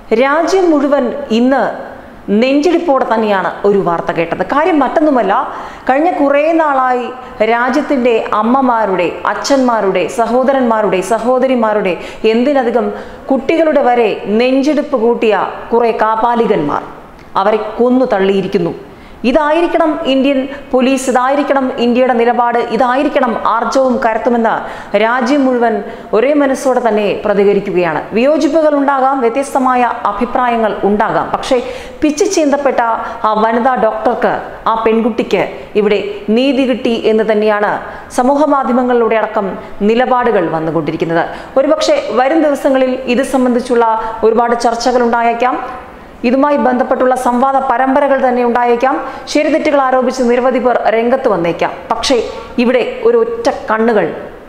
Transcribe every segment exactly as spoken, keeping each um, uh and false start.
രാജ്യം മുഴുവൻ ഇന്ന് നെഞ്ചിടിപ്പോടെ തന്നെയാണ് ഒരു വാർത്ത കേട്ടത്. കാര്യം മറ്റൊന്നുമല്ല, കഴിഞ്ഞ കുറേ നാളായി രാജ്യത്തിൻ്റെ അമ്മമാരുടെ, അച്ഛന്മാരുടെ, സഹോദരന്മാരുടെ, സഹോദരിമാരുടെ, എന്തിനധികം കുട്ടികളുടെ വരെ നെഞ്ചിടിപ്പ് കൂട്ടിയ കുറേ കാപാലികന്മാർ അവരെ കൊന്നു തള്ളിയിരിക്കുന്നു. ഇതായിരിക്കണം ഇന്ത്യൻ പോലീസ്, ഇതായിരിക്കണം ഇന്ത്യയുടെ നിലപാട്, ഇതായിരിക്കണം ആർജവും കരുത്തുമെന്ന് രാജ്യം മുഴുവൻ ഒരേ മനസ്സോടെ തന്നെ പ്രതികരിക്കുകയാണ്. വിയോജിപ്പുകൾ ഉണ്ടാകാം, വ്യത്യസ്തമായ അഭിപ്രായങ്ങൾ ഉണ്ടാകാം. പക്ഷേ പിച്ചു ചീന്തപ്പെട്ട ആ വനിതാ ഡോക്ടർക്ക്, ആ പെൺകുട്ടിക്ക് ഇവിടെ നീതി കിട്ടി എന്ന് തന്നെയാണ് സമൂഹ മാധ്യമങ്ങളിലൂടെ അടക്കം നിലപാടുകൾ വന്നുകൊണ്ടിരിക്കുന്നത്. ഒരുപക്ഷെ വരും ദിവസങ്ങളിൽ ഇത് സംബന്ധിച്ചുള്ള ഒരുപാട് ചർച്ചകൾ ഉണ്ടായേക്കാം. ഇതുമായി ബന്ധപ്പെട്ടുള്ള സംവാദ പരമ്പരകൾ തന്നെ ഉണ്ടായേക്കാം. ശരിതെറ്റുകൾ ആരോപിച്ച് നിരവധി പേർ രംഗത്ത് വന്നേക്കാം. പക്ഷേ ഇവിടെ ഒരു ഒറ്റ കണ്ണുകൾ,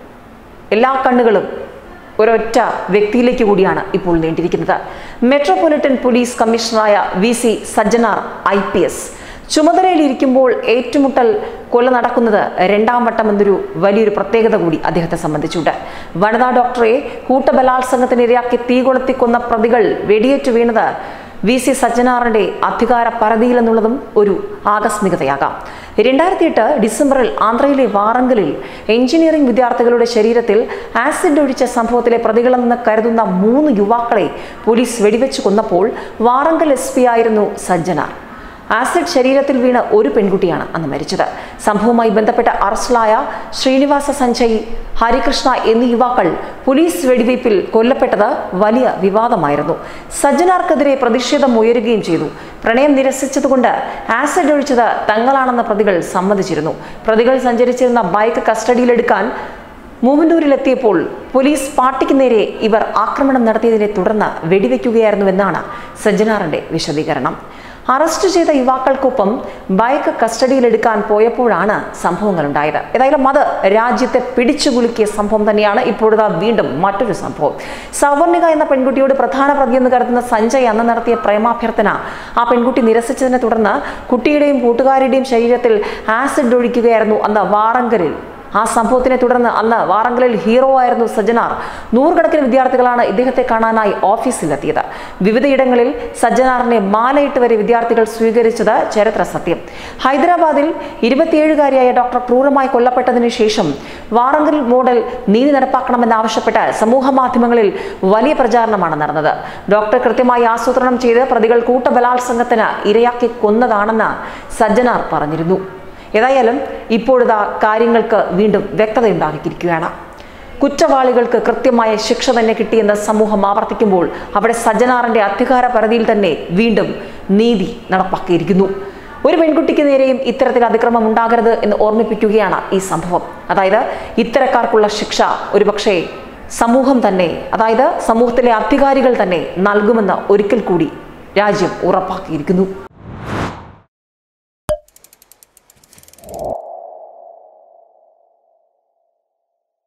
എല്ലാ കണ്ണുകളും ഒരൊറ്റ വ്യക്തിയിലേക്ക് കൂടിയാണ് ഇപ്പോൾ നീണ്ടിരിക്കുന്നത്. മെട്രോപൊളിറ്റൻ പോലീസ് കമ്മീഷണറായ V C Sajjanar I P S ചുമതലയിലിരിക്കുമ്പോൾ ഏറ്റുമുട്ടൽ കൊല നടക്കുന്നത് രണ്ടാം വട്ടം എന്നൊരു വലിയൊരു പ്രത്യേകത കൂടി അദ്ദേഹത്തെ സംബന്ധിച്ചുണ്ട്. വനിതാ ഡോക്ടറെ കൂട്ടബലാത്സംഗത്തിനിരയാക്കി തീ കൊളുത്തി കൊന്ന പ്രതികൾ വെടിയേറ്റു വീണത് വി സി സജ്ജനാറിന്റെ അധികാര പരിധിയിൽ എന്നുള്ളതും ഒരു ആകസ്മികതയാകാം. രണ്ടായിരത്തി എട്ട് ഡിസംബറിൽ ആന്ധ്രയിലെ വാറങ്കലിൽ എഞ്ചിനീയറിംഗ് വിദ്യാർത്ഥികളുടെ ശരീരത്തിൽ ആസിഡ് ഒഴിച്ച സംഭവത്തിലെ പ്രതികളെന്ന് കരുതുന്ന മൂന്ന് യുവാക്കളെ പോലീസ് വെടിവെച്ച് കൊന്നപ്പോൾ വാറങ്കൽ എസ് പി ആയിരുന്നു സജ്ജനാർ. ആസിഡ് ശരീരത്തിൽ വീണ് ഒരു പെൺകുട്ടിയാണ് അന്ന് മരിച്ചത്. സംഭവവുമായി ബന്ധപ്പെട്ട അറസ്റ്റിലായ ശ്രീനിവാസ സഞ്ജയ്, ഹരികൃഷ്ണ എന്നീ യുവാക്കൾ പോലീസ് വെടിവയ്പിൽ കൊല്ലപ്പെട്ടത് വലിയ വിവാദമായിരുന്നു. സജ്ജനാർക്കെതിരെ പ്രതിഷേധം ഉയരുകയും ചെയ്തു. പ്രണയം നിരസിച്ചതുകൊണ്ട് ആസിഡ് ഒഴിച്ചത് തങ്ങളാണെന്ന് പ്രതികൾ സമ്മതിച്ചിരുന്നു. പ്രതികൾ സഞ്ചരിച്ചിരുന്ന ബൈക്ക് കസ്റ്റഡിയിലെടുക്കാൻ മൂവന്നൂരിലെത്തിയപ്പോൾ പോലീസ് പാർട്ടിക്ക് നേരെ ഇവർ ആക്രമണം നടത്തിയതിനെ തുടർന്ന് വെടിവെക്കുകയായിരുന്നുവെന്നാണ് സജ്ജനാറിന്റെ വിശദീകരണം. അറസ്റ്റ് ചെയ്ത യുവാക്കൾക്കൊപ്പം ബൈക്ക് കസ്റ്റഡിയിലെടുക്കാൻ പോയപ്പോഴാണ് സംഭവങ്ങൾ ഉണ്ടായത്. ഏതായാലും അത് രാജ്യത്തെ പിടിച്ചുകുലുക്കിയ സംഭവം തന്നെയാണ്. ഇപ്പോഴത്തെ വീണ്ടും മറ്റൊരു സംഭവം. സവർണിക എന്ന പെൺകുട്ടിയോട് പ്രധാന പ്രതിയെന്ന് കരുതുന്ന സഞ്ജയ് അന്ന് നടത്തിയ പ്രേമാഭ്യർത്ഥന ആ പെൺകുട്ടി നിരസിച്ചതിനെ തുടർന്ന് കുട്ടിയുടെയും കൂട്ടുകാരുടെയും ശരീരത്തിൽ ആസിഡ് ഒഴിക്കുകയായിരുന്നു അന്ന് വാറങ്കലിൽ. ആ സംഭവത്തിനെ തുടർന്ന് അന്ന് വാറങ്കലിൽ ഹീറോ ആയിരുന്നു സജ്ജനാർ. നൂറുകണക്കിന് വിദ്യാർത്ഥികളാണ് ഇദ്ദേഹത്തെ കാണാനായി ഓഫീസിലെത്തിയത്. വിവിധയിടങ്ങളിൽ സജ്ജനാറിനെ മാലയിട്ട് വരെ വിദ്യാർത്ഥികൾ സ്വീകരിച്ചത് ചരിത്ര സത്യം. ഹൈദരാബാദിൽ ഇരുപത്തിയേഴുകാരിയായ ഡോക്ടർ ക്രൂരമായി കൊല്ലപ്പെട്ടതിനു ശേഷം വാറങ്കൽ മോഡൽ നീതി നടപ്പാക്കണമെന്നാവശ്യപ്പെട്ട് സമൂഹ മാധ്യമങ്ങളിൽ വലിയ പ്രചാരണമാണ് നടന്നത്. ഡോക്ടർ കൃത്യമായി ആസൂത്രണം ചെയ്ത് പ്രതികൾ കൂട്ടബലാത്സംഗത്തിന് ഇരയാക്കി കൊന്നതാണെന്ന് സജ്ജനാർ പറഞ്ഞിരുന്നു. ഏതായാലും ഇപ്പോഴത്തെ കാര്യങ്ങൾക്ക് വീണ്ടും വ്യക്തതയുണ്ടാക്കിയിരിക്കുകയാണ്. കുറ്റവാളികൾക്ക് കൃത്യമായ ശിക്ഷ തന്നെ കിട്ടിയെന്ന് സമൂഹം ആവർത്തിക്കുമ്പോൾ അവിടെ സജ്ജനാറിന്റെ അധികാര പരിധിയിൽ തന്നെ വീണ്ടും നീതി നടപ്പാക്കിയിരിക്കുന്നു. ഒരു പെൺകുട്ടിക്ക് നേരെയും ഇത്തരത്തിൽ അതിക്രമം ഉണ്ടാകരുത് എന്ന് ഓർമ്മിപ്പിക്കുകയാണ് ഈ സംഭവം. അതായത് ഇത്തരക്കാർക്കുള്ള ശിക്ഷ ഒരുപക്ഷെ സമൂഹം തന്നെ, അതായത് സമൂഹത്തിലെ അധികാരികൾ തന്നെ നൽകുമെന്ന് ഒരിക്കൽ കൂടി രാജ്യം ഉറപ്പാക്കിയിരിക്കുന്നു.